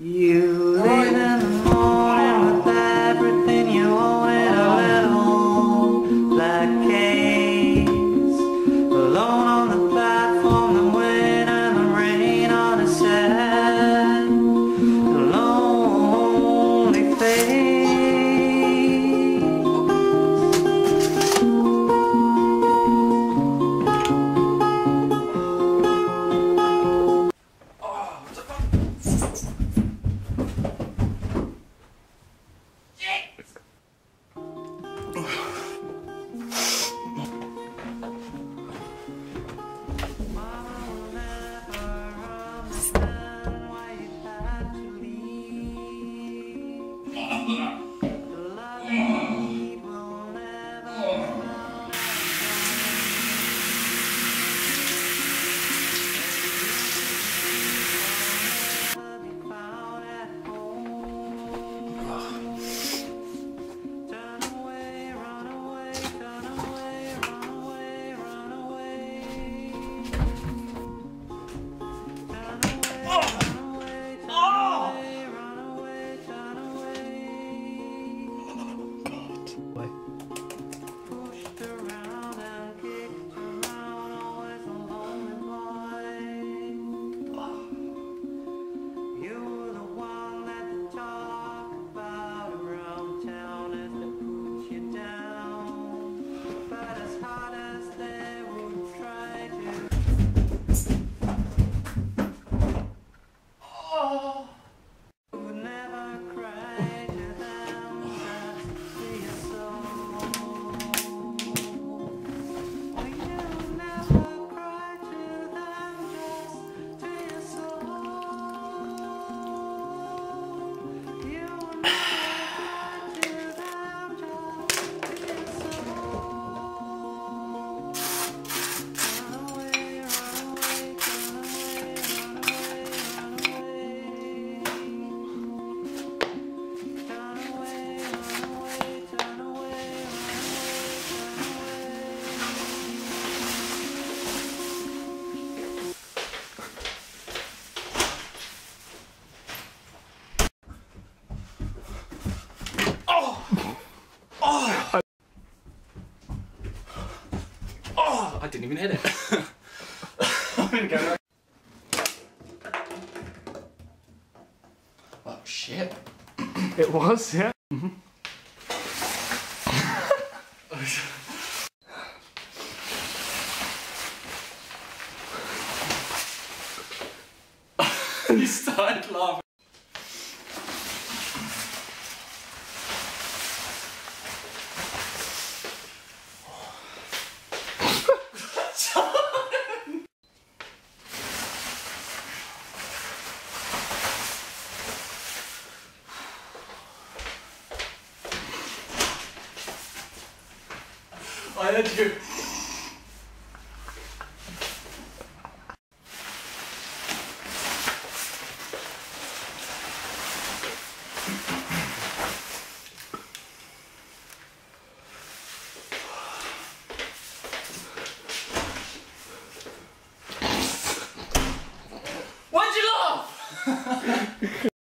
You live in the morning with everything you own in a little black case, alone on the platform, the wind and the rain on a sad, lonely face. I didn't even hit it. I'm gonna go right. Oh shit. It was, yeah. You started laughing. I had you. Why'd you laugh?